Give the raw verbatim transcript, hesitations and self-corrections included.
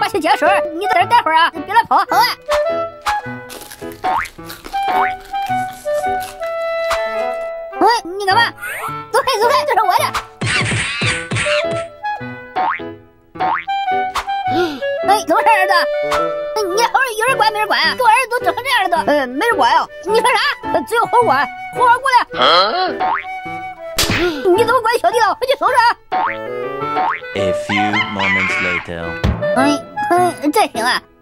把戏结束，你在这待会儿啊，别乱跑。好啊。哎，你干嘛？走开走开，这是我的。哎，怎么事儿，儿子？你猴儿有人管没人管啊？给我儿子都整成这样了都。呃，没人管啊。你说啥？只有猴管，猴儿过来。啊、你怎么管小弟了？回去收拾啊。 A few moments later. 哎哎，这行啊。